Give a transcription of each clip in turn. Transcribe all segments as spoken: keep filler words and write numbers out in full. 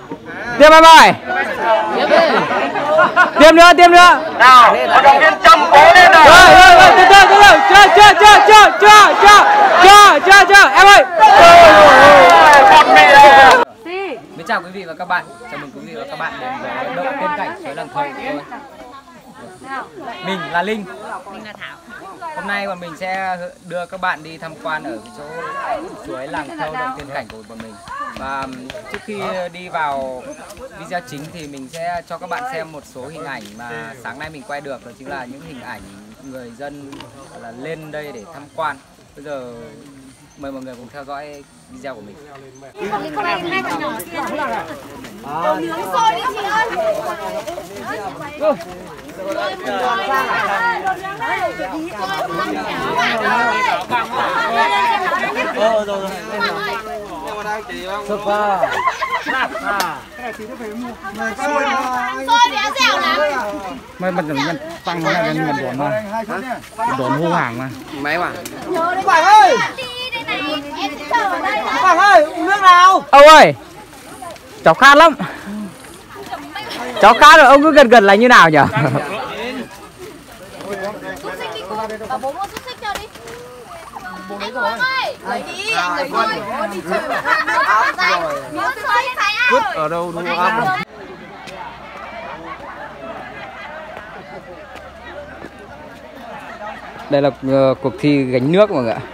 Tiêm em ơi. Tiêm nữa, tiêm nữa. Nào, vận động viên Trâm cố lên nào. Rồi, rồi, rồi, từ từ, từ từ. Chưa, chưa, chưa, chưa, chưa, chưa, chưa, chưa, chưa, em ơi. Con mẹ. Mến chào quý vị và các bạn. Chào mừng quý vị và các bạn đến với Động Tiên Cảnh suối Làng Thầy của tôi. Mình là Linh. Mình là Thảo. Hôm nay bọn mình sẽ đưa các bạn đi tham quan ở chỗ suối Làng Thâu, Động Tiên Cảnh của bọn mình. Và trước khi đi vào video chính thì mình sẽ cho các bạn xem một số hình ảnh mà sáng nay mình quay được. Đó chính là những hình ảnh người dân là lên đây để tham quan. Bây giờ mời mọi người cùng theo dõi video của mình. Đồ nướng sôi đi chị ơi. Ờ rồi rồi. Sụp vào. Sôi thì ăn dẻo lắm. Mấy bật được nhân tăng ra đến mình đồn mà. Đồn hô hàng mà. Máy mà. Quảng ơi. Quảng ơi, uống nước nào? Ông ơi. Cháu khát lắm. Cháu khát rồi, ông cứ gần gần là như nào nhỉ? Xúc xích đi cô. Bảo bố mua xúc xích cho đi. Anh Phương ơi, lấy đi, anh lấy thôi. Đi chơi. Miếng xôi phải ăn. Vứt ở đâu đúng không? Đây là uh, cuộc thi gánh nước mọi người ạ.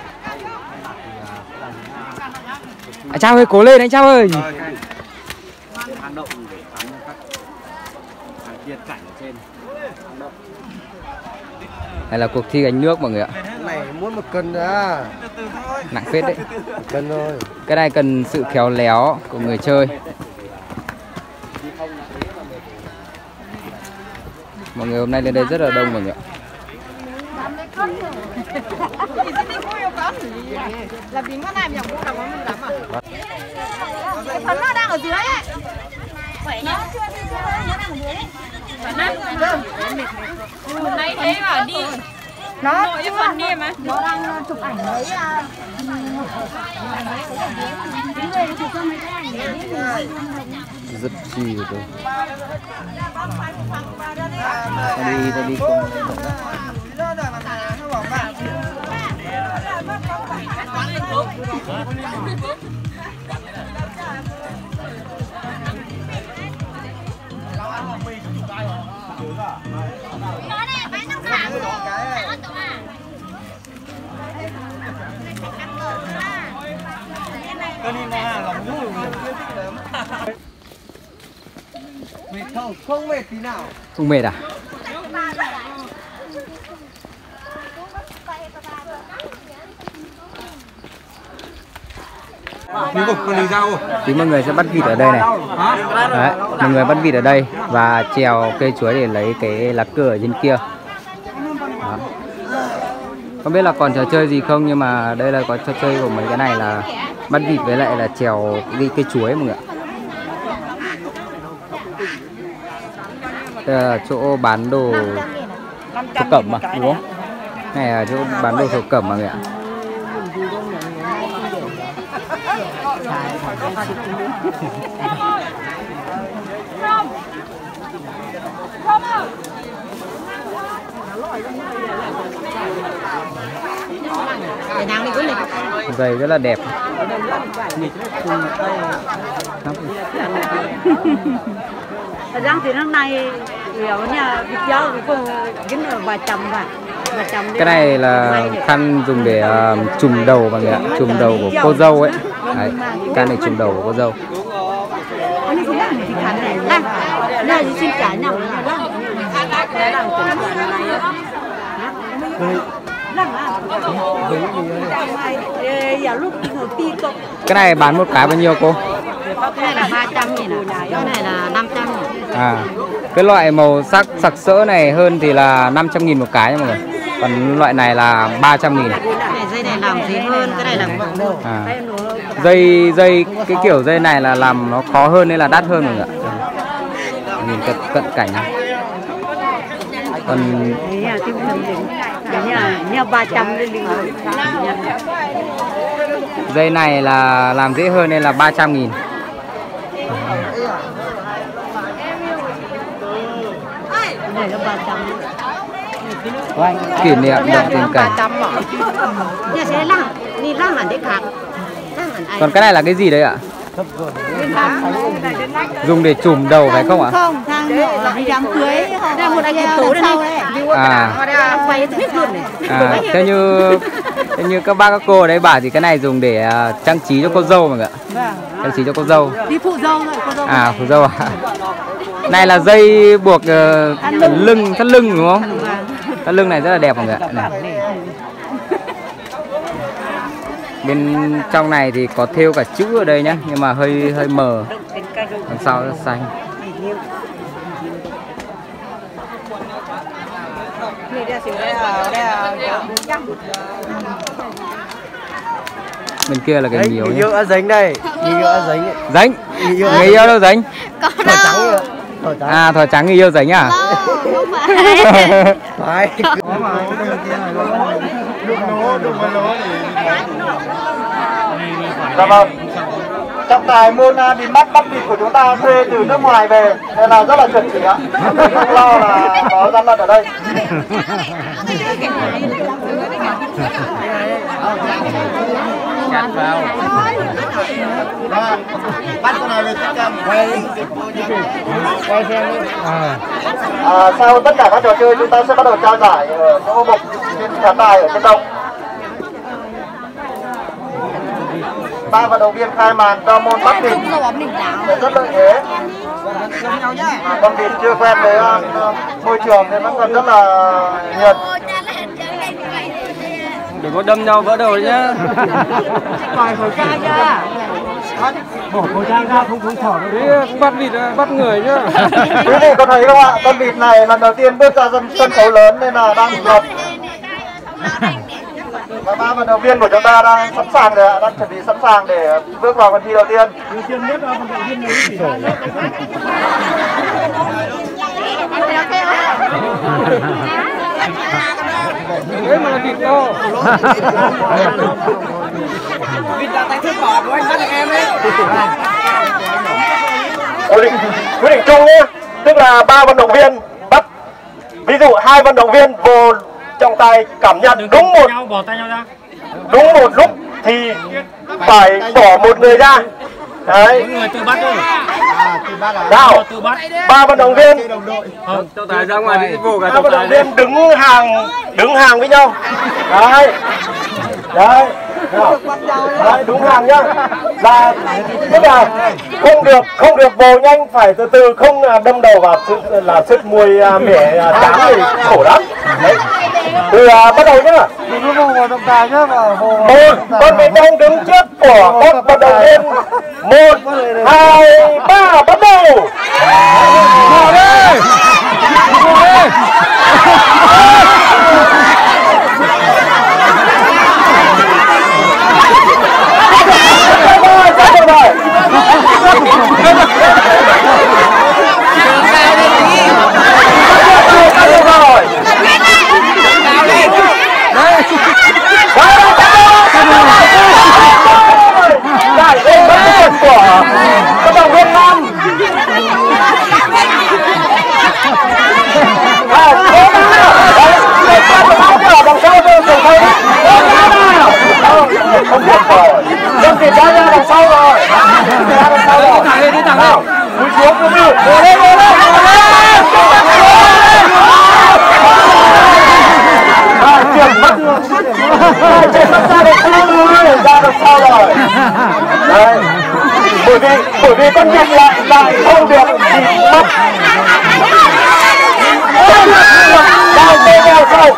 Anh Trao ơi, cố lên anh Trao ơi. Hang động để bắn các viễn cảnh ở trên. Đây là cuộc thi gánh nước mọi người ạ. Này muốn một cân à? Nặng phết đấy. Một cân thôi. Cái này cần sự khéo léo của người chơi. Mọi người hôm nay lên đây rất là đông mọi người ạ. Là vì con này mình cũng làm món mình lắm à? Cái phấn nó đang ở dưới ấy. Khỏe nhá. Nó đang ở dưới đấy. Hôm nay thế mà đi. Nó nội cái phần đi mà. Nó đang chụp ảnh đấy. Rất chi của tôi. Ta đi, ta đi cùng. Nó này, bán nông sản rồi. Cân đi mà lòng vui. Mệt không? Không mệt tí nào. Không mệt à? Thì mọi người sẽ bắt vịt ở đây này. Đấy, mọi người bắt vịt ở đây và trèo cây chuối để lấy cái lá cờ ở trên kia. Đó. Không biết là còn trò chơi gì không, nhưng mà đây là có trò chơi của mấy cái này là bắt vịt với lại là trèo đi cây chuối mọi người ạ. Đây là chỗ bán đồ thổ cẩm mà đúng không? Này là chỗ bán đồ thổ cẩm mọi người ạ. Giày rất là đẹp. Thời gian thì năm nay ở nhà vịt dao cũng dính ở bà chồng và bà chồng. Cái này là khăn dùng để uh, trùm đầu mọi người ạ, trùm đầu của cô dâu ấy. Đấy, khăn này trùm đầu của cô dâu. Đây xin trả nhau. Cái này bán một cái bao nhiêu cô? Cái này là ba trăm nghìn, cái này là năm trăm nghìn. À, cái loại màu sắc sặc sỡ này hơn thì là năm trăm nghìn một cái nha mọi người. Còn loại này là ba trăm nghìn. Cái này dây này làm gì hơn, cái này là à. Dây dây cái kiểu dây này là làm nó khó hơn nên là đắt hơn mọi người ạ. Nhìn cận, cận cảnh này. Còn nhà ba trăm dây này là làm dễ hơn nên là ba trăm nghìn. Này là ba trăm. Kỷ niệm động tình cảnh. Nhà sẽ lăng, đi lăng hẳn để khác. Còn cái này là cái gì đấy ạ? Dùng để chùm đầu phải không ạ? Không, thằng đi đám cưới, đây một anh em tố đây này. À. Quay hết luôn này. À, theo như theo như các bác các cô ở đây bảo thì cái này dùng để uh, trang trí cho cô dâu mà ạ. Trang trí cho cô dâu. Đi phụ dâu thôi, cô dâu. À, phụ dâu à? Này là dây buộc uh, lưng, thắt lưng đúng không? Thắt lưng này rất là đẹp mọi người ạ. Này. Bên trong này thì có thêu cả chữ ở đây nhá, nhưng mà hơi hơi mờ. Đằng sau rất xanh. Bên kia là cái nhiều nhá. Người yêu dính đây, người yêu dính. Dính. Người yêu đâu dính? Có đâu. À, thỏi trắng người yêu dính à? Không phải. Phải. Dạ vâng. Trọng tài môn bị mắt bắt vịt của chúng ta thuê từ nước ngoài về nên là rất là chuẩn chỉ ạ. Không lo là có gian lận ở đây. Chặt vào. Bắt con này về tất cả quay quay xem đi. À, sau tất cả các trò chơi chúng ta sẽ bắt đầu trao giải ở những mục trên khán đài ở trên đông. Ba vận động viên khai màn cho môn bắt vịt rất lợi thế. Con vịt chưa quen với uh, môi trường nên vẫn còn rất là nhiệt. Đừng có đâm nhau vỡ đầu nhá. Còi khẩu trang ra. Bỏ khẩu trang ra không không thở Đấy, bắt vịt bắt người nhá. Quý vị có thấy không ạ? Con vịt này lần đầu tiên bước ra sân khấu lớn nên là đang ngập. Và ba vận động viên của chúng ta đang sẵn sàng rồi ạ, đang chuẩn bị sẵn sàng để bước vào phần thi đầu tiên. Ưu tiên nhất là vận động viên nữ chỉ rồi. Đấy mà là vịt to. Vịt là tay thức bỏ của anh bắt em ấy. Quyết định, quyết định chung nhé, tức là ba vận động viên bắt. Ví dụ hai vận động viên vô trọng tài cảm nhận đúng một Bỏ tay nhau ra. đúng một lúc thì phải bỏ một người ra. Đấy. Người tự bắt thôi. Nào, Tự bắt. ba vận động viên, Trọng tài ra ngoài đi vô cả ba trọng vận tài động viên đứng hàng đứng hàng với nhau. Đấy. Đấy. Nào. Đấy, đúng hàng nhá. Là tức là không được không được vồ nhanh, phải từ từ, không đâm đầu vào sự là sức mùi mẻ trắng thì khổ lắm. Đấy. Từ à, bắt đầu nhá. Đừng có vào trọng tài nhá, vào Một con vịt đông đứng trước của các vận động viên. Một, hai, ba, bắt đầu. Ngồi đi. Ngồi đi. Giải đêm bất diệt của các đồng viên nam. À, thế nào? Đấy, để cho nó áo ở đằng sau tôi cùng thấy. Không được rồi. Dân vịt đã ra đằng sau rồi. Ra đằng sau rồi. Đi thẳng lên, đi thẳng lên. Cúi xuống cũng đi. Ngồi lên, ngồi lên, ngồi lên. À, chuyển mất rồi. Chuyển mất ra đằng sau rồi. Ra đằng sau rồi. Đấy. Bởi vì, bởi vì con vịt lại lại không được bị mất. Đào tê đào sâu.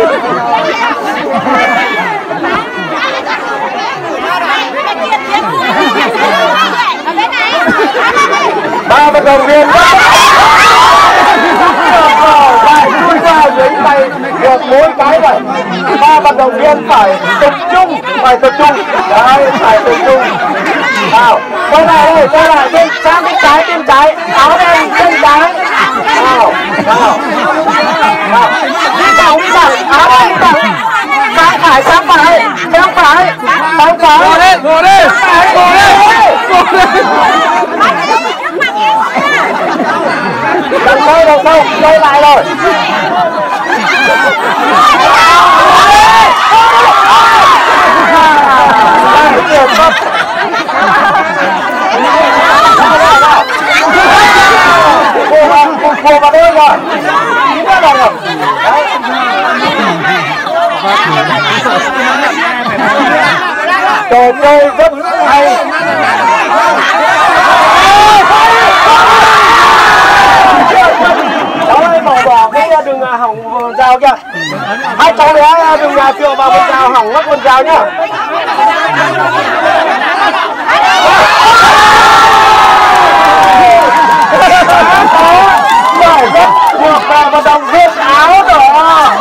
Ba vận động viên lại chui vào dưới tay được mỗi cái rồi. Ba vận động viên phải tập trung, phải tập trung. Đấy, phải tập trung. Nào, quay lại đây, quay lại bên sang bên trái, bên trái, áo đen bên trái. Nào, nào, nào, đi thẳng, đi thẳng, áo đen đi thẳng. Sang phải, sang phải, sang phải, sang phải. Ngồi đi, ngồi đi. Ngồi đi. Ngồi đi. rồi. Cua vào đây rồi. Chín ra rồi. Trò chơi rất hay. Cháu ơi, bỏ bỏ cái đừng hỏng dao kìa. Hai cháu bé đừng dựa vào con dao hỏng mất con dao nhá. Phải rất buộc vào vận động viên áo đỏ.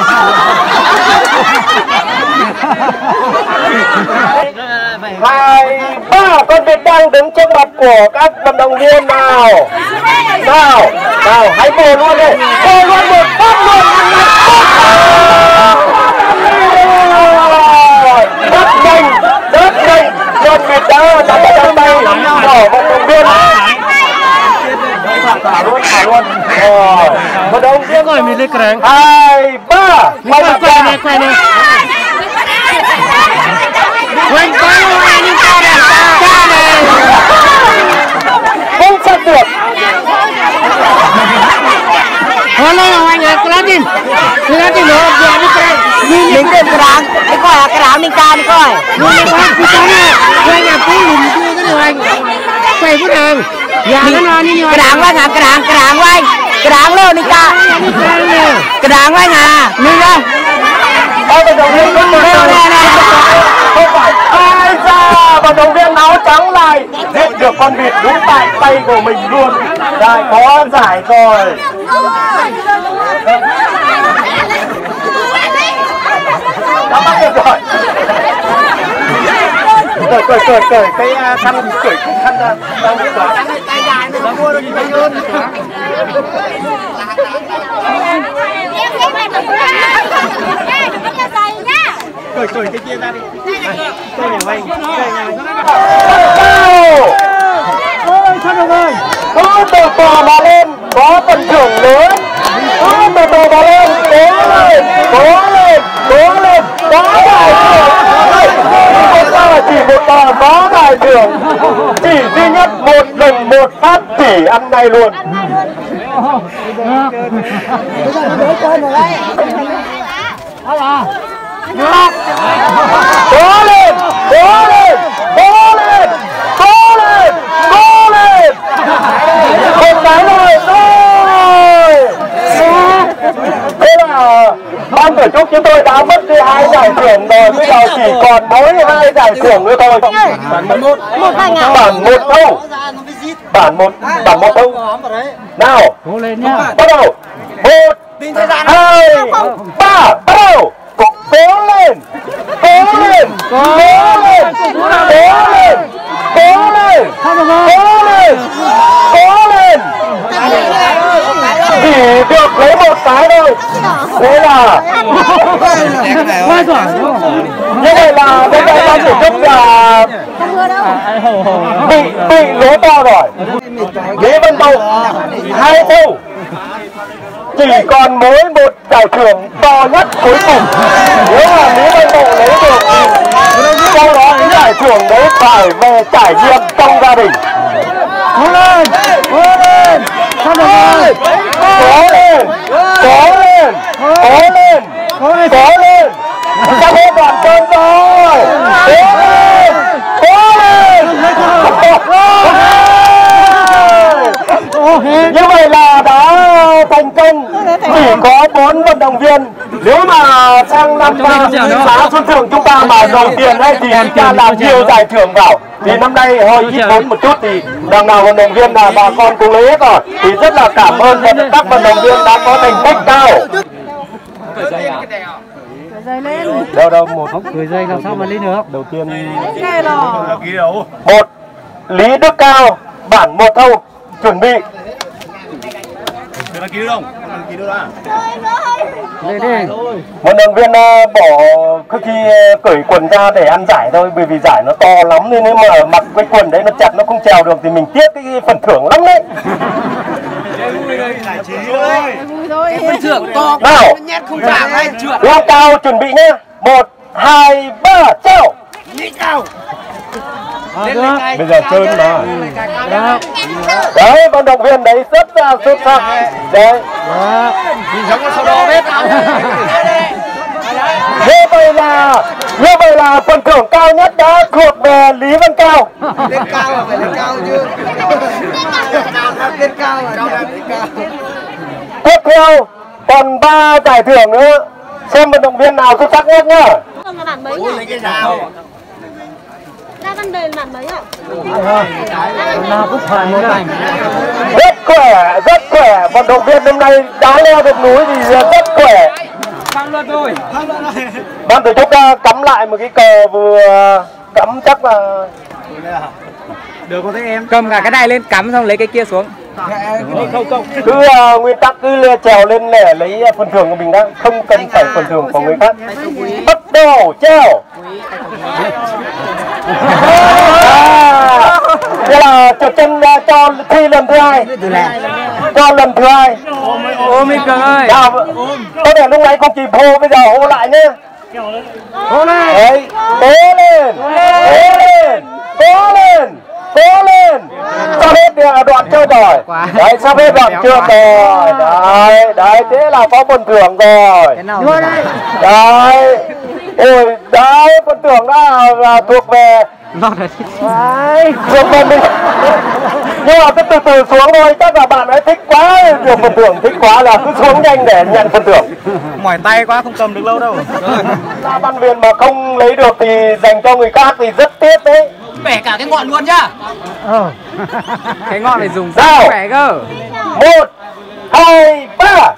Hai ba con vịt đang đứng trước mặt của các vận động viên nào. Nào, nào hãy vồ luôn đi. Vồ luôn một phát luôn. Rất nhanh, rất nhanh. Con vịt đã đặt vào trong tay của vận động viên. Thả luôn, thả luôn. Rồi, vận động viên Coi mình lên cái hai ba. Quay mặt ra. quay này. Quanh quay ngoài đi ca này. Ca này. Không sát được. Thôi lên ngoài nhà cái tin. Cái tin nó giờ đi cái. Mình cái ráng, cái coi cái ráng mình ca đi coi. Mình coi cái cái này. Quay nhà cũ mình chưa cái điều anh. Quay cái hàng. Dạ cái nó như cái đảng quay hả, cái đảng, cái đảng quay, cái đảng luôn đi ca, cái đảng quay hả, đi ra. Ôi vận động viên không không phải ai ra, vận động viên áo trắng này giết được con vịt đúng tại tay của mình luôn. Đây có giải rồi. Đã bắt được rồi. Cởi cởi cởi cởi cái khăn cởi khăn ra đang biết rồi. Đã mua được gì phải hơn. Cởi cởi cái kia ra đi. Tôi để quay. Ôi sao được rồi. Có từ từ mà lên, có phần thưởng lớn. Có từ từ mà lên, cố lên, cố lên, cố lên, có giải thưởng. Không sao là chỉ một tờ có giải thưởng. Chỉ duy nhất một lần một phát chỉ ăn ngay luôn. Cố lên, cố lên, cố lên, cố lên, cố lên. Một cái rồi, rồi. Thế là ban tổ chức chúng tôi đã mất đi hai giải thưởng rồi, bây giờ chỉ còn mỗi hai giải thưởng nữa thôi. Bản một, bản một thôi. Bản một, bản một thôi. Nào, bắt đầu. Một, hai, ba, bắt đầu. Cố lên, cố lên, cố lên, cố lên, cố lên, cố lên, cố lên. Chỉ được lấy một cái thôi. Thế là như vậy là bây giờ ban tổ chức là bị bị lỗ to rồi. Lý Văn Tùng hai thâu. Chỉ còn mỗi một giải thưởng to nhất cuối cùng. Nếu mà Lý Văn Tùng lấy được sau đó cái giải thưởng đấy phải về trải nghiệm trong gia đình. Cố lên, cố lên, sao được rồi? Cố lên, cố lên, cố lên, cố lên. Sắp hết đoàn cơn rồi. Cố lên, cố lên. Như vậy là đã thành công. Chỉ có bốn vận động viên. Nếu mà sang năm giá xuất thưởng chúng ta mà đầu tiền ấy thì chúng ta làm nhiều giải thưởng vào. Thì năm nay hơi ít vốn một chút thì đằng nào vận động viên là bà con cũng lấy hết rồi. Thì rất là cảm ơn các vận động viên đã có thành tích cao. Đâu đâu một không cười dây làm sao mà lên được. Đầu tiên một Lý Đức Cao bản một thâu chuẩn bị. Đăng ký đâu? Đăng ký đâu đã? Vận động viên bỏ cứ khi cởi quần ra để ăn giải thôi, bởi vì giải nó to lắm nên nếu mà mặc cái quần đấy nó chặt nó không trèo được thì mình tiếc cái phần thưởng lắm đấy. Phần thưởng to Nào, nhét không trả ngay trượt. leo cao chuẩn bị nhé. Một, hai, ba, treo. Bây giờ trơn mà. Đấy, vận động viên đấy rất là xuất sắc. Đấy. Như vậy là như vậy là phần thưởng cao nhất đã thuộc về Lý Văn Cao. Lên cao là phải lên cao chứ. Lên cao là lên cao. Tiếp theo còn ba giải thưởng nữa. Xem vận động viên nào xuất sắc nhất nhá. Không là bạn mấy nhỉ? Ra Văn Đề là bạn mấy ạ? nào cũng phải một cảnh. Rất khỏe, rất khỏe. Vận động viên hôm nay đã leo được núi thì rất khỏe. Tham luận rồi. Ban tổ chức đã cắm lại một cái cờ vừa cắm chắc là Được có thấy em. Cầm cả cái này lên cắm xong lấy cái kia xuống. cứ uh, nguyên tắc cứ trèo lên để lấy phần thưởng của mình đã, không cần phải phần thưởng của người khác. Bắt đầu treo. À, thế là trượt chân uh, cho thi lần thứ hai. Cho lần thứ hai. Ôm đi Cường ơi. Nào, có thể lúc nãy không kịp hô, bây giờ hô lại nhé. Hô lên. Đấy, cố lên, cố lên, cố lên, cố lên. Sắp hết đoạn chơi rồi. Đấy, sắp hết đoạn trượt rồi. Đấy, đấy, thế là có phần thưởng rồi. Đấy, ôi, đấy, phần thưởng đã là thuộc về. Đấy, thuộc về mình. Nhưng mà cứ từ từ xuống thôi, chắc là bạn ấy thích quá, được phần thưởng thích quá là cứ xuống nhanh để nhận phần thưởng. Mỏi tay quá không cầm được lâu đâu. Ra ban viên mà không lấy được thì dành cho người khác thì rất tiếc đấy. Bẻ cả cái ngọn luôn nhá. Cái ngọn này dùng Nào. rất khỏe cơ. Một, hai, ba.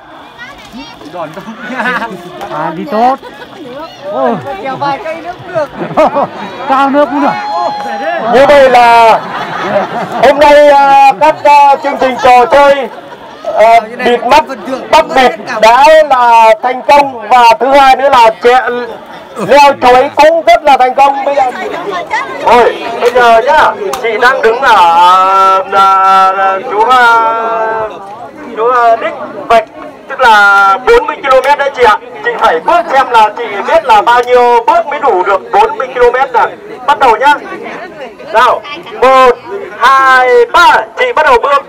À đi tốt. Ôi, Kéo vài cây nước được. cao nước cũng được. Như vậy là hôm nay uh, các uh, chương trình trò chơi uh, bịt mắt bắt bịt đã là thành công, và thứ hai nữa là trẻ leo chuối cũng rất là thành công. Bây giờ thôi, bây giờ nhá, chị đang đứng ở uh, chú uh, chú uh, đích vạch, tức là bốn mươi ki lô mét đấy chị ạ. Chị phải bước xem là chị biết là bao nhiêu bước mới đủ được bốn mươi ki lô mét này. Bắt đầu nhá. Nào, một, hai, ba, chị bắt đầu bước.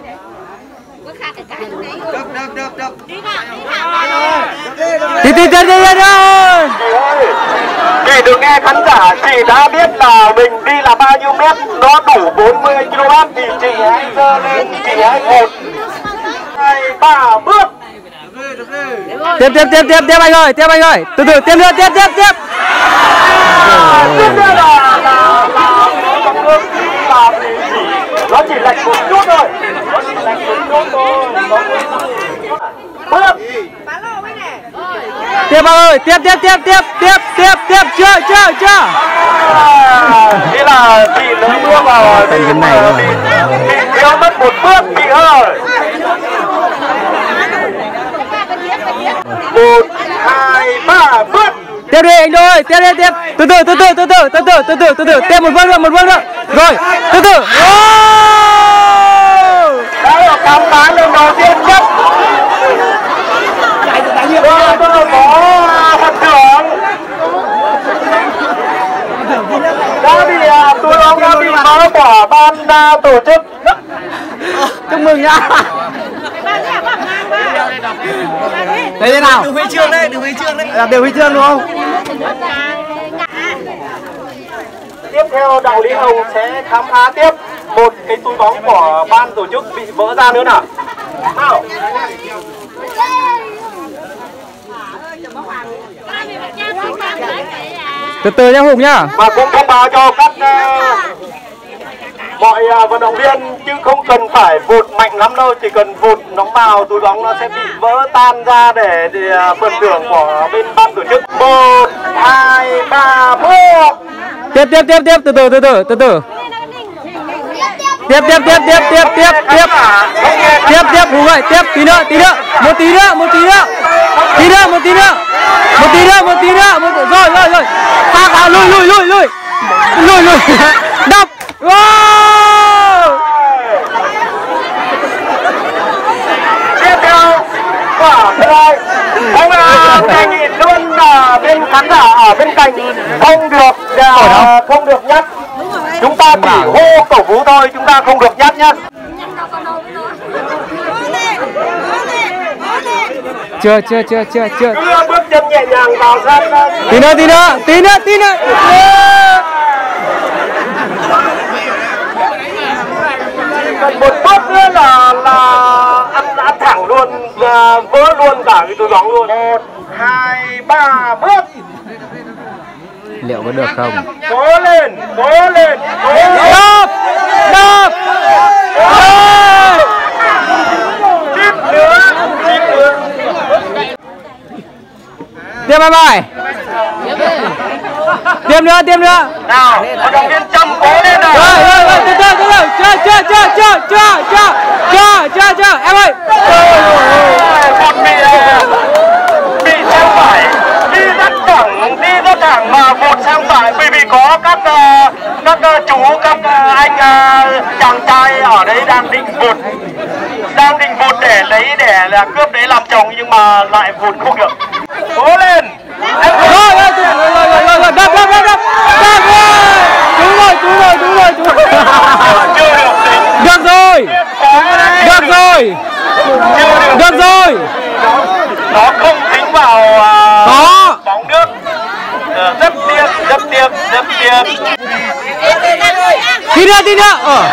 Đi đi đi đi đi. Chị ơi, chị đừng nghe khán giả, chị đã biết là mình đi là bao nhiêu mét, nó đủ bốn mươi ki lô mét thì chị hãy giơ lên, chị hãy một, hai, ba, bước. Tiếp tiếp tiếp tiếp tiếp anh ơi, tiếp anh ơi. Từ từ tiếp nữa, tiếp tiếp tiếp. Tiếp theo là là là trong nước là thì chỉ nó chỉ lệch một chút thôi, nó chỉ lệch một chút thôi. Bước. Tiếp anh ơi, tiếp tiếp tiếp tiếp tiếp tiếp tiếp chưa chưa chưa. Thế là chị mới bước vào thì bị bị thiếu mất một bước chị ơi. Một, hai, ba, bước. Tiếp đi anh ơi, tiếp đi tiếp. Từ từ từ từ từ từ từ từ từ từ từ từ tiếp một bước nữa, một bước nữa. Rồi, từ từ. Đấy là khám phá lần đầu tiên nhất. Và tôi có phần thưởng. Đã bị tôi ông đã bị báo bỏ ban uh, tổ chức. Chúc mừng nhá. Thế thế nào? Đừng huy chương đấy, đừng huy chương đấy. Là đều huy chương đúng không? Tiếp theo đạo Lý Hồng sẽ khám phá tiếp một cái túi bóng của ban tổ chức bị vỡ ra nữa nào. Nào. Từ từ nhá Hùng nhá. Và cũng thông báo cho các uh, mọi uh, vận động viên chứ không cần phải vụt mạnh lắm đâu, chỉ cần vụt nó vào túi bóng nó sẽ bị vỡ tan ra để, để uh, phần thưởng của bên ban tổ chức. Một, hai, ba, bước. Tiếp tiếp tiếp tiếp từ từ từ từ từ từ. Tiếp tiếp tiếp tiếp tiếp tiếp tiếp tiếp tiếp Hùng ơi, tiếp tí nữa tí nữa một tí nữa một tí nữa tí nữa một tí nữa một tí nữa một tí nữa một rồi rồi rồi pha pha lùi lùi lùi lùi lùi lùi đập. Wow. đề nghị luôn là bên khán giả ở bên cạnh không được uh, không được nhắc. Chúng ta chỉ hô cổ vũ thôi, chúng ta không được nhắc nhá. Chưa chưa chưa chưa chưa. Đưa bước chân nhẹ nhàng vào sân. Tí nữa tí nữa tí nữa tí nữa. Cần một bước nữa là là ăn ăn thẳng luôn, vỡ luôn cả cái túi bóng luôn. Một hai ba bước. Liệu có được không? Cố lên, cố lên, cố lên. Đập, đập. Tiếp nữa, tiếp nữa. Tiếp bài bài. Tiếp nữa, tiếp nữa. Nào, vận động viên Trâm cố lên nào. Rồi, rồi, rồi, từ từ, từ từ. Chưa, chưa, chưa, chưa, chưa, chưa, chưa, chưa, chưa, em ơi. Một bị bị sang phải, đi rất thẳng, đi rất thẳng mà vụt sang phải bởi vì có các các chú, các anh chàng trai ở đấy đang định vụt, đang định vụt để lấy để là cướp đấy làm chồng nhưng mà lại vụt không được. Cố lên. Rồi, rồi, rồi, rồi, rồi, rồi, đập, đập, đập, đập, đập rồi. Đúng rồi, đúng rồi, đúng rồi, đúng rồi. Chưa được tính. Được rồi. Được rồi. Được rồi. Nó không tính vào uh, bóng nước. Uh, rất tiếc, rất tiếc, rất tiếc. Tí nữa, tí nữa. Ờ.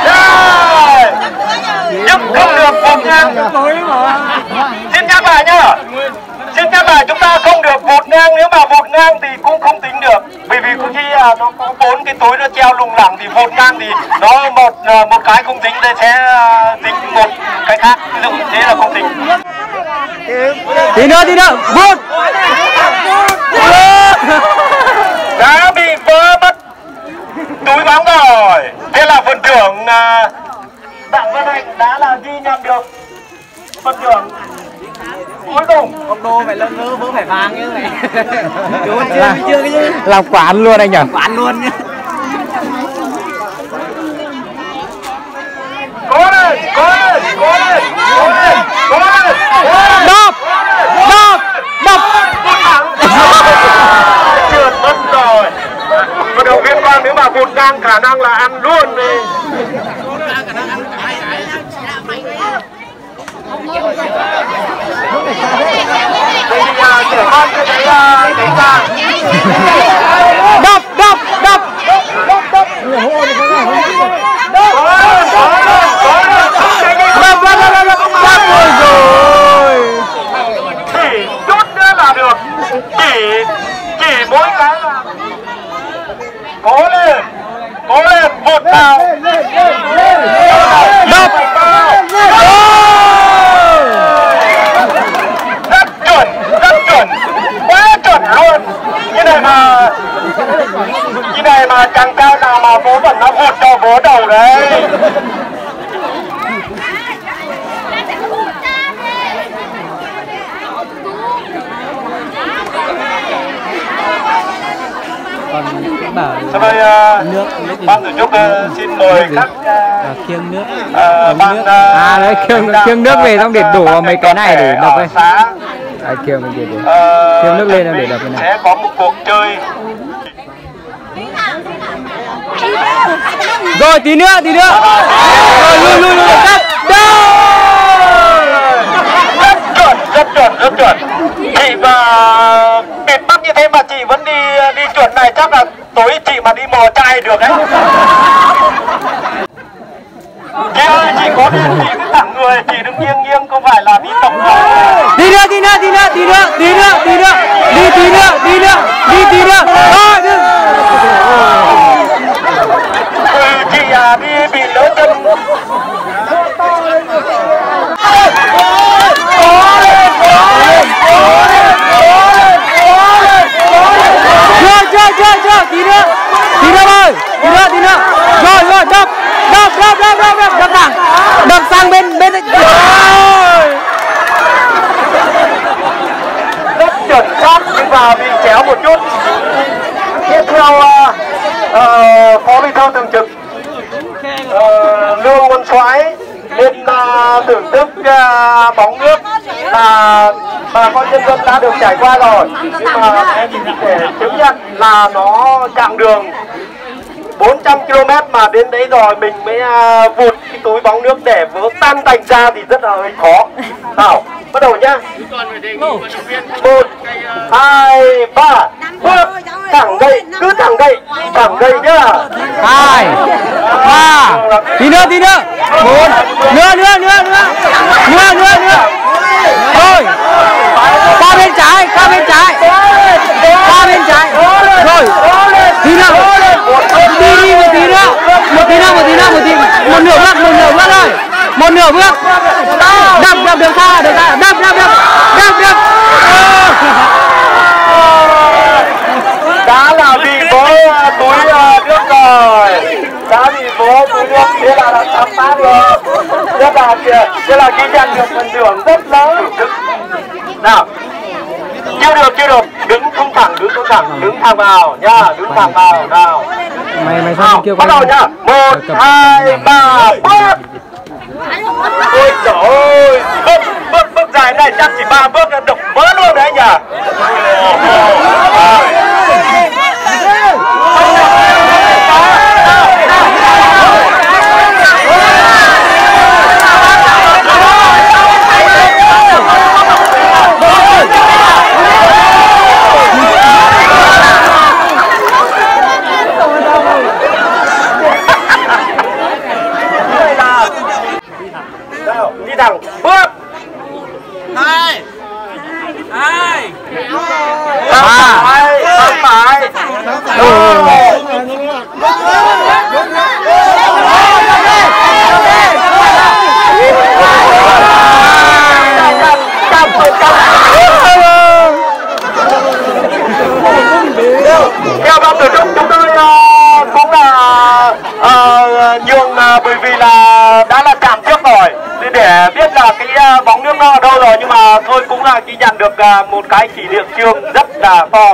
Nhưng không được vụt ngang. Xin nhắc lại nhá. Xin nhắc lại chúng ta không được vụt ngang, nếu mà vụt ngang thì cũng không tính được. Bởi vì có khi à, nó có bốn cái túi nó treo lủng lẳng thì vụt ngang thì nó một một cái không tính, đây sẽ uh, tính một cái khác, ví dụ thế là không tính. Tí nữa, tí nữa, vụt. Đã bị vỡ mất túi bóng rồi. Thế là phần thưởng uh, Đặng Văn Hạnh đã là ghi nhận được phần thưởng cuối cùng. Ông Đô phải lên nữa, bữa phải vàng như này. Chú chưa chưa cái chứ. Làm quán luôn anh nhỉ? Quán luôn nhá. Cố lên, cố lên, cố lên, cố lên, cố lên. Đập, đập, đập. Trượt mất rồi. Vận động viên Quang nếu mà vụt ngang khả năng là ăn luôn đi. Đây thì trẻ con sẽ thấy thấy ra. Đập, đập, đập. Chỉ chút nữa là được. Chỉ chỉ mỗi cái là cố lên, cố lên, vụt vào. Đập. Rất chuẩn, rất chuẩn, quá chuẩn luôn. Như này mà như này mà chàng trai nào mà bố vẫn nó vụt cho bố đầu đấy. Sau đây nước ban tổ chức uh, xin mời các uh, Khiêng nước. uh, bạn uh, À đấy, khiêng khiêng nước về xong để đổ vào mấy cái này để đập ấy. À, khiêng mình để để khiêng nước lên để đập cái này. Sẽ có một cuộc chơi. Rồi tí nữa, tí nữa. Rồi lui lui lui cắt. Rất chuẩn, rất chuẩn, rất chuẩn. Chị mà bịt mắt như thế mà chị vẫn đi đi chuẩn này chắc là tối chị mà đi mò chai được đấy. Chị ơi, chị có nên chị cứ thẳng người, chị đừng nghiêng nghiêng, không phải là đi tổng đâu. Tí nữa, tí nữa, tí nữa, tí nữa, tí nữa, tí nữa. Đi tí nữa, tí nữa, đi tí nữa. Rồi, đi. Ừ, chị à, đi bị lỡ chân. Chưa, chưa, chưa, chưa, tí nữa. Tí nữa ơi, tí nữa, tí nữa. Rồi, rồi, đập, đập, đập, đập, đập, đập, đập thẳng. Đập sang bên, bên. Rồi. Rất chuẩn xác nhưng mà bị chéo một chút. Tiếp theo uh, uh, phó bí thư thường trực uh, Lưu Văn Soái lên uh, thưởng thức uh, bóng nước và bà con nhân dân đã được trải qua rồi, nhưng mà để chứng nhận là nó chặng đường bốn trăm ki lô mét mà đến đấy rồi mình mới uh, vụt cái túi bóng nước để vỡ tan tành ra thì rất là hơi khó. Nào, bắt đầu nhá. Một, hai, ba, bước thẳng gậy, cứ thẳng gậy, thẳng gậy nhá. Hai, ba, tí nữa, tí nữa, bốn, nữa, nữa, nữa, nữa, nữa, nữa, nữa. Thôi, qua bên trái, qua bên trái, qua bên trái. Rồi, tí nữa, đi đi một tí nữa, một tí nữa, một tí nữa, một tí, một nửa bước, một nửa bước thôi, một nửa bước. Đập, đập được ra, được ra, đập, đập, đập, đập, đập. Đã là bị bố túi uh, nước rồi, đã bị bố túi nước, thế là đã khám phá được, thế là thế là ghi nhận được phần thưởng rất lớn. Nào, chưa được, chưa được, đứng không thẳng, đứng không thẳng, đứng thẳng vào nha, đứng thẳng vào, nào. Mày mày sao kêu bắt đầu nhá, một, hai, ba, bước. Ôi trời ơi, bước, bước, bước dài này chắc chỉ ba bước là đục vỡ luôn đấy nhỉ. Đi thẳng, bước. Hai. Hai. Ba. Hai. Phải. Theo ban tổ chức chúng tôi uh, cũng là uh, nhường uh, bởi vì là đã là chạm trước rồi để biết là cái uh, bóng nước nó ở đâu rồi, nhưng mà tôi cũng là ghi nhận được uh, một cái kỷ niệm chương rất là to.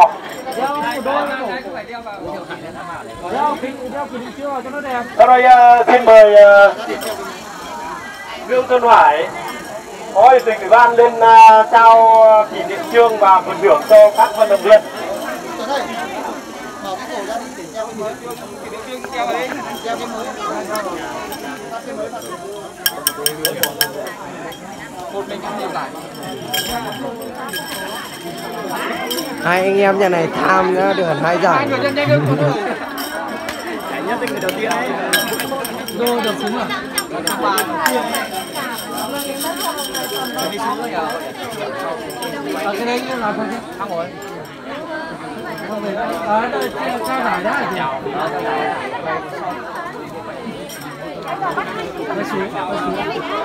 Sau đây uh, xin mời uh, Vương Xuân Hoài, Phó Chủ tịch Ủy ban lên uh, trao kỷ niệm chương và phần thưởng cho các vận động viên. Hai anh em nhà này tham nữa được hai giải. Nhất định người đầu tiên ấy. Đô được xuống à? Đi xuống rồi nhờ. Ở cái đấy là không chứ? Không rồi. Ở đây trao giải đó là gì? Mới xuống, mới xuống.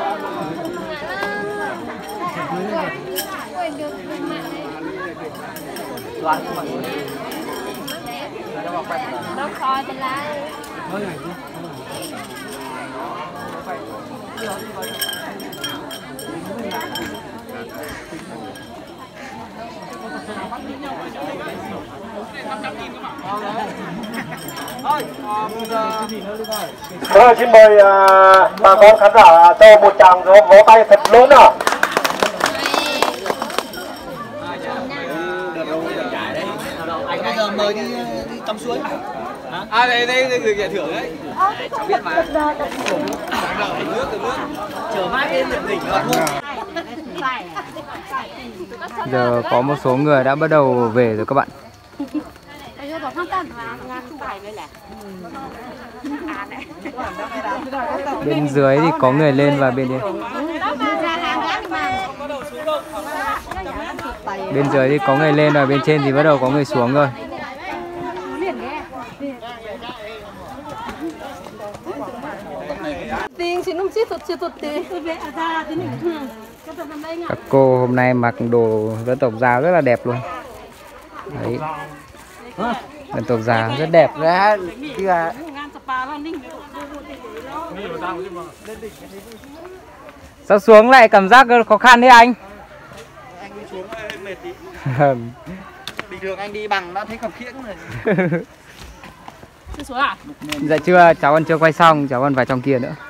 Nó coi bên lá. Rồi, xin mời uh, bà con khán giả cho một tràng vỗ vỗ tay thật lớn nào. Anh bây giờ mời đi đi tắm suối. Hả? À đây đây người giải thưởng đấy. Cháu biết mà. Từ nước từ nước. Chờ mãi đến được đỉnh rồi. Giờ có một số người đã bắt đầu về rồi các bạn. Bên dưới thì có người lên và bên đây. Bên dưới thì có người lên và bên trên thì bắt đầu có người xuống rồi. Các cô hôm nay mặc đồ dân tộc Dao rất là đẹp luôn. Đấy. Dân tộc Dao rất đẹp. Sao xuống lại cảm giác khó khăn thế anh? Anh đi xuống hơi mệt tí. Bình thường anh đi bằng đã thấy khập khiễng rồi. Chưa xuống à? Dạ chưa, cháu còn chưa quay xong, cháu còn phải trong kia nữa.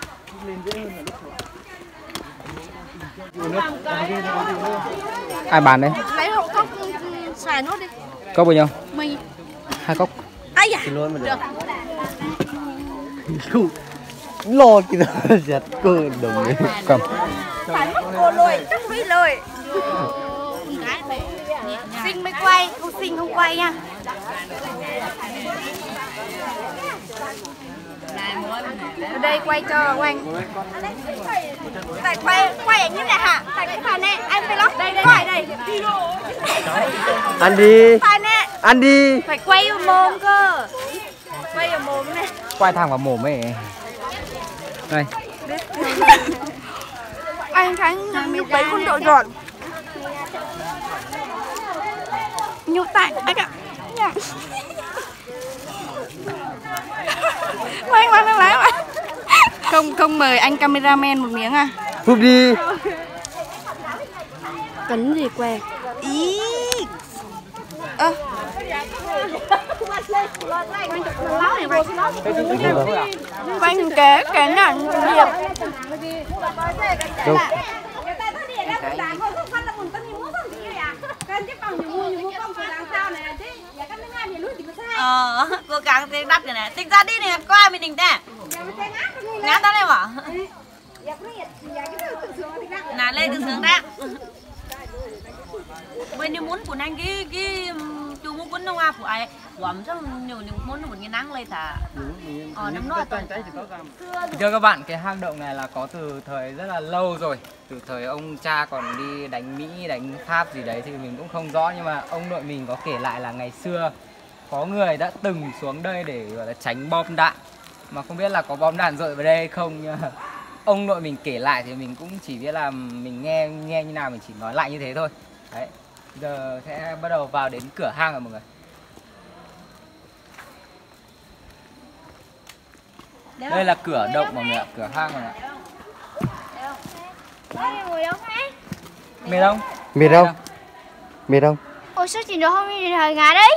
Ai bán đấy? Lấy hộ cốc xài nốt đi. Cốc bao nhiêu? Mình. Hai cốc. Ai da. luôn mà được. Lo kìa giật cơ đồng ấy. Cầm. Phải mất cô lôi, chắc bị lôi. Xinh mới quay, không xinh không quay nha. Ở đây quay cho Oanh. Tại quay quay như này hả? Tại cái phần này anh phải lót đây đây đây đây. Ăn đi. Phần này. Ăn đi. Phải quay vào mồm cơ. Quay vào mồm này. Quay thẳng vào mồm ấy. Đây. Anh Khánh nhục bấy con độ giọt. Nhục tại anh ạ. Mày anh đang lái mà. Không không mời anh cameraman một miếng à? Phúc đi. Cấn gì què? Ý. Ơ. Quanh kế cái nạn nghiệp. Đâu? Ờ, cố gắng tiếng đắt rồi này. Tính ra đi này, có ai mình định thế? Ngã tao đây bỏ. Nà lên từ sướng ra. Bên như muốn của anh cái cái chú muốn cuốn đông hoa của ai quắm cho nhiều nhiều muốn một cái nắng lên thả. Ờ năm nó toàn Thưa các bạn, cái hang động này là có từ thời rất là lâu rồi. Từ thời ông cha còn đi đánh Mỹ, đánh Pháp gì đấy thì mình cũng không rõ. Nhưng mà ông nội mình có kể lại là ngày xưa có người đã từng xuống đây để gọi là tránh bom đạn. Mà không biết là có bom đạn rơi vào đây hay không. Nhưng mà ông nội mình kể lại thì mình cũng chỉ biết là mình nghe nghe như nào, mình chỉ nói lại như thế thôi. Đấy. Giờ sẽ bắt đầu vào đến cửa hang rồi mọi người. Đây là cửa động mọi người ạ, cửa hang rồi ạ. Mệt không? Mệt không? Mệt không? Ôi sao chị nó không đi thời ngã đấy?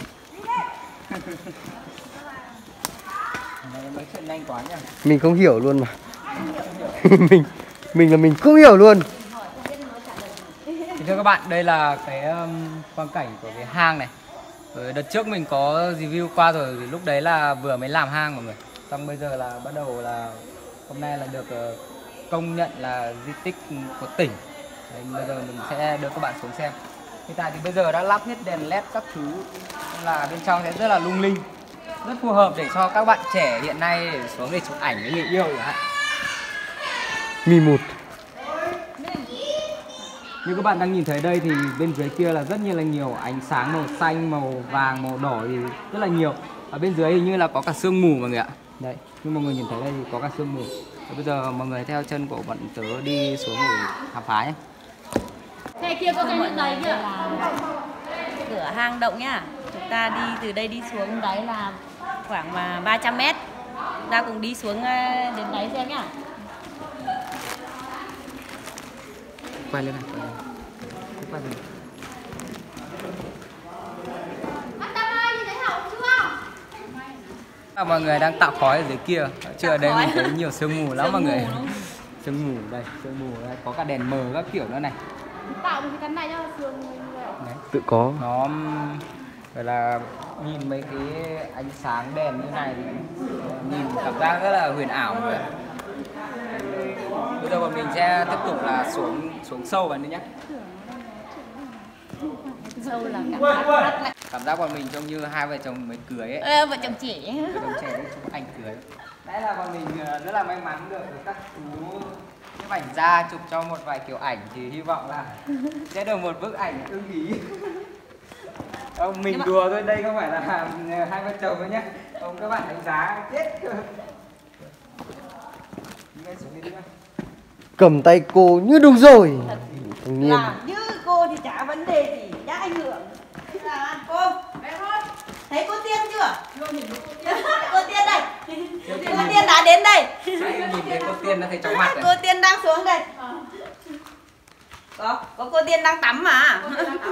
Mấy chuyện nhanh quá nhỉ? Mình không hiểu luôn mà. mình mình là mình không hiểu luôn. Thì thưa các bạn, đây là cái um, quang cảnh của cái hang này. Rồi đợt trước mình có review qua rồi, lúc đấy là vừa mới làm hang mọi người. Xong bây giờ là bắt đầu là hôm nay là được uh, công nhận là di tích của tỉnh. Đấy, bây giờ mình sẽ đưa các bạn xuống xem. Hiện tại thì bây giờ đã lắp hết đèn led các thứ, nên là bên trong sẽ rất là lung linh, rất phù hợp để cho các bạn trẻ hiện nay để xuống để chụp ảnh với người yêu chẳng hạn. Mì một. Như các bạn đang nhìn thấy đây thì bên dưới kia là rất nhiều là nhiều ánh sáng màu xanh, màu vàng, màu đỏ thì rất là nhiều. Ở bên dưới hình như là có cả sương mù mọi người ạ. Đấy, như mọi người nhìn thấy đây thì có cả sương mù. Và bây giờ mọi người theo chân của bọn tớ đi xuống để khám phá nhé. Thế kia có cái những đấy kìa. Cửa hang động nhá. Chúng ta đi từ đây đi xuống đấy là khoảng ba trăm mét. Chúng ta cùng đi xuống đến đáy xem nhá. Quay lên này, quay lên. Quay lên. À, mọi người đang tạo khói ở dưới kia. Chưa ở đây mình thấy nhiều sương mù lắm mọi người. Sương mù đây, sương mù đây, có cả đèn mờ các kiểu nữa này. Tạo một cái này cho sương. Đấy. Tự có. Nó gọi là nhìn mấy cái ánh sáng đèn như này thì nhìn cảm giác rất là huyền ảo mọi người. Bây giờ bọn mình sẽ tiếp tục là xuống xuống sâu vào nữa nhé. Sâu là cảm giác rất là... Cảm giác bọn mình trông như hai vợ chồng mới cưới ấy. Ờ, vợ chồng trẻ. Vợ chồng trẻ đi chụp ảnh cưới. Đấy là bọn mình rất là may mắn được các chú nhiếp ảnh ra chụp cho một vài kiểu ảnh thì hy vọng là sẽ được một bức ảnh ưng ý. Ông mình đùa thôi, đây không phải là hai vợ chồng đâu nhé. Ông các bạn đánh giá chết. Cầm tay cô như đúng rồi. Làm như cô thì chả vấn đề gì, đã ảnh hưởng. Là cô, thấy cô Tiên chưa? Cô Tiên đây. Cô Tiên đã đến đây. Nhìn thấy cô Tiên đã thấy chóng mặt rồi. Cô Tiên đang xuống đây. Có, có cô Tiên đang tắm mà.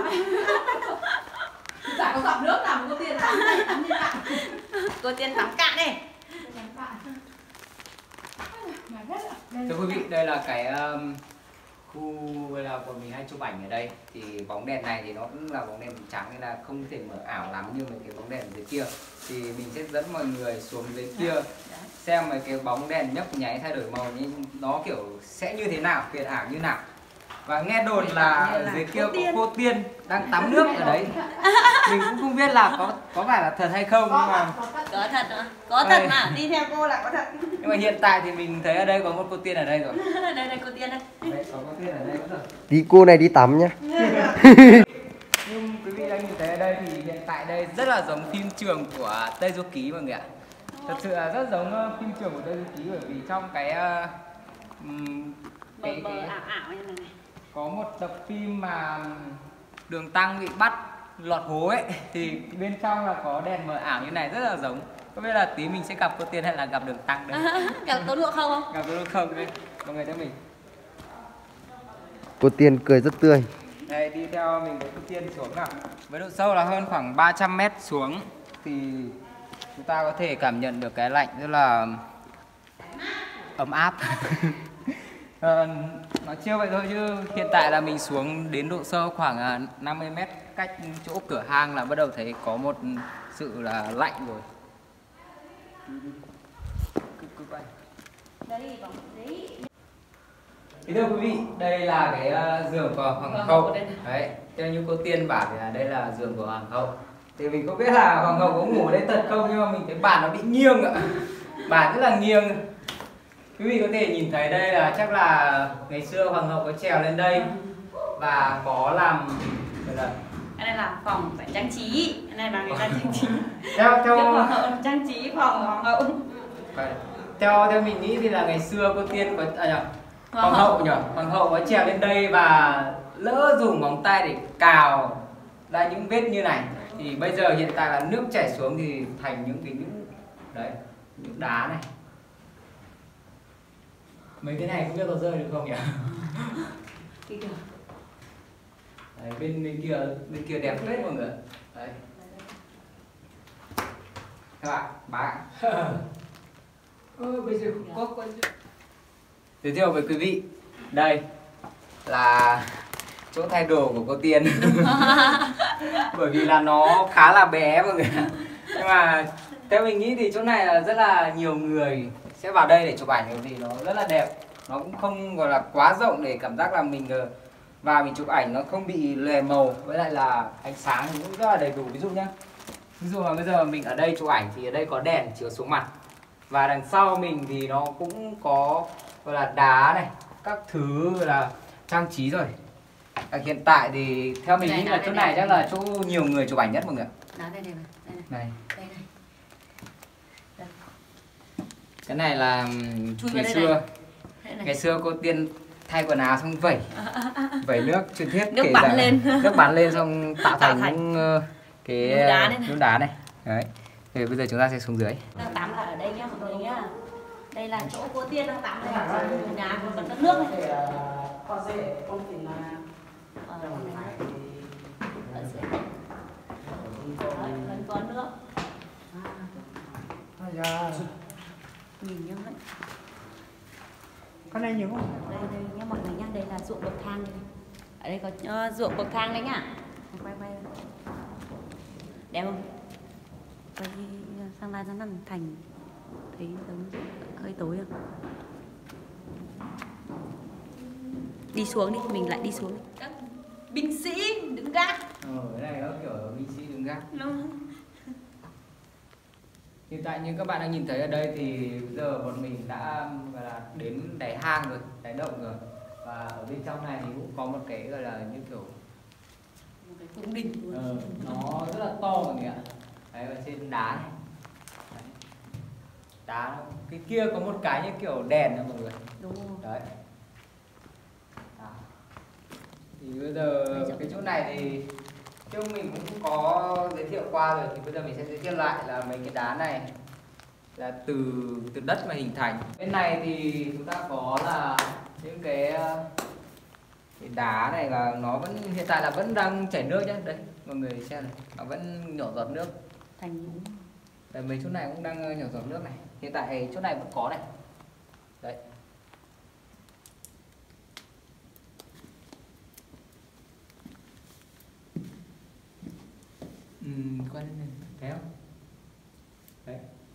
Chả có giọt nước nào mà cô Tiên tắm đây, tắm như vậy. Cô Tiên tắm cạn đây. Thưa quý vị, đây là cái um, khu là bọn mình hay chụp ảnh ở đây thì bóng đèn này thì nó cũng là bóng đèn trắng nên là không thể mở ảo lắm như mấy cái bóng đèn dưới kia. Thì mình sẽ dẫn mọi người xuống dưới kia xem mấy cái bóng đèn nhấp nháy thay đổi màu nhưng nó kiểu sẽ như thế nào, huyền ảo như nào. Và nghe đồn là ở dưới kia có cô tiên đang tắm nước ở đấy. Mình cũng không biết là có có phải là thật hay không nhưng mà Có thật nữa. Có thật mà, đi theo cô là có thật. nhưng mà hiện tại thì mình thấy ở đây có một cô tiên ở đây rồi. Đây đây cô tiên đây. Đấy, có cô tiên ở đây rồi. Đi cô này đi tắm nhá. Nhưng quý vị đang nhìn thấy ở đây thì hiện tại đây rất là giống phim trường của Tây Du Ký mọi người ạ. Thật sự là rất giống uh, phim trường của Tây Du Ký bởi vì trong cái uh, um, Bờ cái, bờ cái ảo ảo như này. có một tập phim mà Đường Tăng bị bắt lọt hố ấy thì bên trong là có đèn mờ ảo như này rất là giống. Không biết là tí mình sẽ gặp cô tiên hay là gặp Đường Tăng đấy. Gặp Tố Lượng không không? Gặp tôi không đấy mọi người theo mình. Cô Tiên cười rất tươi. Đây đi theo mình với cô tiên xuống nào. Với độ sâu là hơn khoảng ba trăm mét xuống thì chúng ta có thể cảm nhận được cái lạnh rất là ấm áp. Ờ, nói chưa vậy thôi chứ hiện tại là mình xuống đến độ sâu khoảng năm mươi mét cách chỗ cửa hang là bắt đầu thấy có một sự là lạnh rồi. Thì thưa quý vị, đây là cái uh, giường của hoàng hậu. Đấy, theo như cô tiên bảo thì là đây là giường của hoàng hậu. Thì mình không biết là hoàng hậu có ngủ ở đây thật không nhưng mà mình thấy bàn nó bị nghiêng ạ. Bàn rất là nghiêng. Quý vị có thể nhìn thấy đây là chắc là ngày xưa hoàng hậu có trèo lên đây và có làm gọi là Cái này là phòng phải trang trí, cái này là người ta trang trí. theo theo Hoàng hậu trang trí phòng hoàng hậu. theo theo mình nghĩ thì là ngày xưa cô tiên có à nhờ, hoàng hậu nhỉ, hoàng hậu có trèo lên đây và lỡ dùng móng tay để cào ra những vết như này thì bây giờ hiện tại là nước chảy xuống thì thành những cái những đấy những đá này. Mấy cái này không biết có rơi được không nhỉ? Đấy, bên bên kia bên kia đẹp phết mọi người. Đấy. Các bạn, bác. Ơ bây giờ có có giới thiệu với quý vị. Đây là chỗ thay đồ của cô tiên. Bởi vì là nó khá là bé mọi người. Nhưng mà theo mình nghĩ thì chỗ này là rất là nhiều người sẽ vào đây để chụp ảnh bởi vì nó rất là đẹp. Nó cũng không gọi là quá rộng để cảm giác là mình vào mình chụp ảnh nó không bị lòe màu, với lại là ánh sáng cũng rất là đầy đủ. Ví dụ nhá, ví dụ là bây giờ mình ở đây chụp ảnh thì ở đây có đèn chiếu xuống mặt và đằng sau mình thì nó cũng có gọi là đá này, các thứ là trang trí rồi. À, hiện tại thì theo mình nghĩ là chỗ này chắc là chỗ nhiều người chụp ảnh nhất mọi người. Đây đây này. Này. Đây này. Đây. Cái này là Chui ngày xưa ngày xưa cô tiên thay quần áo xong vẩy vẩy nước truyền thuyết nước kể bắn rằng lên nước bắn lên xong tạo thành, thành những uh, cái núi đá này, núi đá này. Đấy. Thì bây giờ chúng ta sẽ xuống dưới. Đang tắm ở đây nhá mọi người nhá. Đây là chỗ cô tiên đang tắm này, núi đá có vẫn có nước này. Con dê con thì là Ở đây này. Ở dưới. Đấy, vẫn có nước. Nhìn nhá vẫn. Con này nhiều không? Đây đây nhá mọi người nhá, đây là ruộng bậc thang đây. Ở đây có uh, ruộng bậc thang đấy nhá. Quay quay. Đẹp không? Quay sang đây nó nằm thành thấy giống hơi tối không? Đi xuống đi, mình lại đi xuống đi. Các binh sĩ đứng gác. Ờ, cái này nó kiểu binh sĩ đứng gác. Hiện tại như các bạn đang nhìn thấy ở đây thì bây giờ bọn mình đã gọi là đến đáy hang rồi, đáy động rồi. Và ở bên trong này thì cũng có một cái gọi là như kiểu một cái cung đình luôn. Ờ, nó rất là to mọi người ạ. Đấy, ở trên đá này. Đấy. Đá nó, cái kia có một cái như kiểu đèn nha mọi người. Đúng không? Đấy. Đó. Thì bây giờ cái chỗ này thì chứ mình cũng có giới thiệu qua rồi thì bây giờ mình sẽ giới thiệu lại là mấy cái đá này là từ từ đất mà hình thành. Bên này thì chúng ta có là những cái, cái đá này là nó vẫn hiện tại là vẫn đang chảy nước nhá. Đây mọi người xem này, nó vẫn nhỏ giọt nước. Thành Đây, mấy chỗ này cũng đang nhỏ giọt nước này. Hiện tại chỗ này vẫn có này. Đấy. quay lên này, thấy không? Đấy.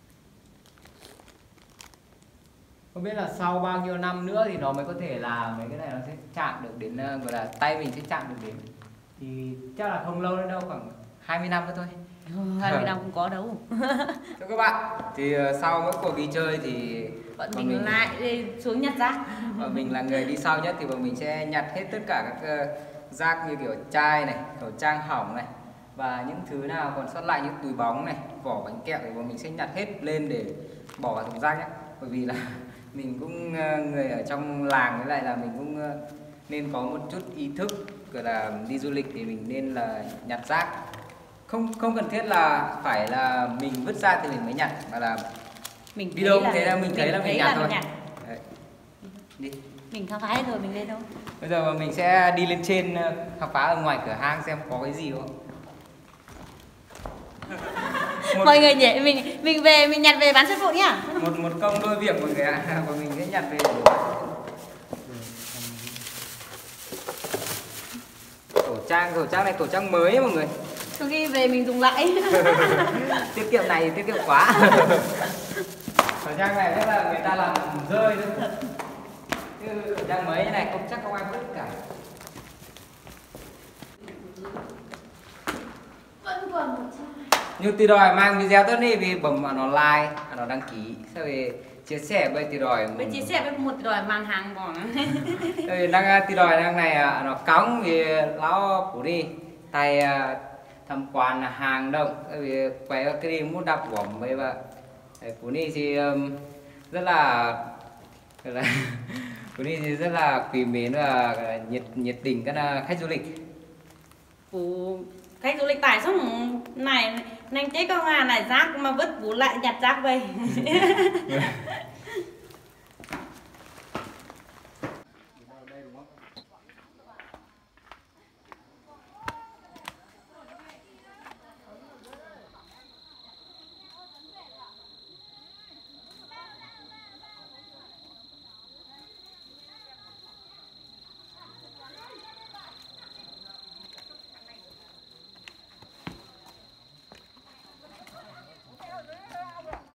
Không biết là sau bao nhiêu năm nữa thì nó mới có thể là mấy cái này nó sẽ chạm được đến, gọi là tay mình sẽ chạm được đến, thì chắc là không lâu nữa đâu, khoảng hai mươi năm nữa thôi. hai mươi năm không có đâu. Thưa các bạn, thì sau mỗi cuộc đi chơi thì bọn mình, mình lại đi xuống nhặt rác. Và mình là người đi sau nhất thì bọn mình sẽ nhặt hết tất cả các uh, rác như kiểu chai này, khẩu trang hỏng này, và những thứ nào còn sót lại như túi bóng này, vỏ bánh kẹo thì bọn mình sẽ nhặt hết lên để bỏ vào thùng rác nhé. Bởi vì là mình cũng uh, người ở trong làng, với lại là mình cũng uh, nên có một chút ý thức, gọi là đi du lịch thì mình nên là nhặt rác. Không không cần thiết là phải là mình vứt ra thì mình mới nhặt, mà là mình đi đâu cũng thế là mình thấy là mình nhặt thôi. Đấy. Đi. Mình khám phá hết rồi, mình lên đâu. Bây giờ mình sẽ đi lên trên khám phá ở ngoài cửa hang xem có cái gì không. Một... Mọi người nhỉ, mình mình về mình nhặt về bán sắt vụn nhá. Một một công đôi việc mọi người ạ, và mình sẽ nhặt về. Khẩu trang, khẩu trang này khẩu trang mới mọi người. Sau khi về mình dùng lại. Tiết kiệm này tiết kiệm quá. Khẩu trang này chắc là người ta làm rơi thôi. Chứ khẩu trang mới như này không chắc không ai vứt cả. Vẫn còn một chai. Như Tì Đòi mang video tốt đi vì bấm vào nó like, nó đăng ký, sau rồi chia sẻ với Tì Đòi. Với chia sẻ với một Tì Đòi mang hàng bỏ. Rồi đang Tì Đòi đang này nó cóng vì lão phủ đi tay tham quan hàng động, vì quay cái đi muốn đập bỏng với và phủ đi thì rất là là phủ đi thì rất là quý mến và nhiệt nhiệt tình các khách du lịch. Phủ khách du lịch tải xong này nành chế công à này rác mà vứt phủ lại nhặt rác về.